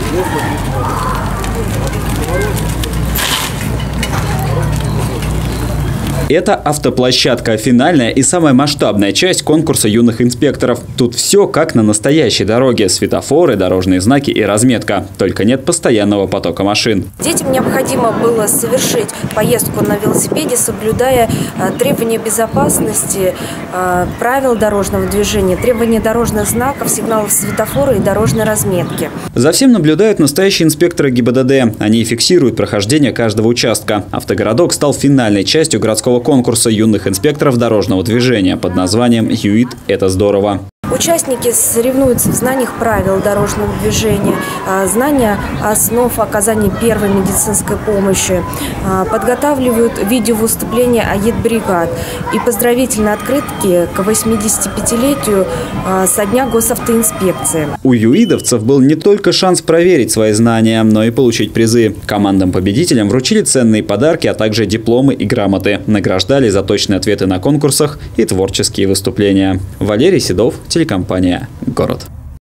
Это автоплощадка, финальная и самая масштабная часть конкурса юных инспекторов. Тут все как на настоящей дороге. Светофоры, дорожные знаки и разметка. Только нет постоянного потока машин. Детям необходимо было совершить поездку на велосипеде, соблюдая требования безопасности, правил дорожного движения, требования дорожных знаков, сигналов светофора и дорожной разметки. За всем наблюдают настоящие инспекторы ГИБДД. Они фиксируют прохождение каждого участка. Автогородок стал финальной частью городского конкурса юных инспекторов дорожного движения под названием «ЮИД – это здорово». Участники соревнуются в знаниях правил дорожного движения, знания основ оказания первой медицинской помощи, подготавливают видеовыступления АЕД-бригад и поздравительные открытки к 85-летию со дня госавтоинспекции. У юидовцев был не только шанс проверить свои знания, но и получить призы. Командам-победителям вручили ценные подарки, а также дипломы и грамоты. Награждали за точные ответы на конкурсах и творческие выступления. Валерий Седов, телекомпания «Город».